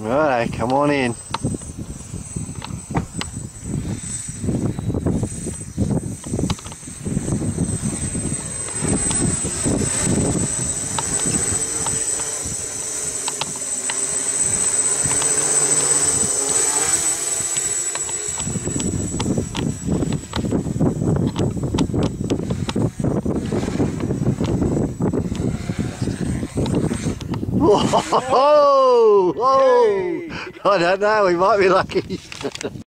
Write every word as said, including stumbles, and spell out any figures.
Right, come on in. Whoa! Whoa! I don't know, we might be lucky.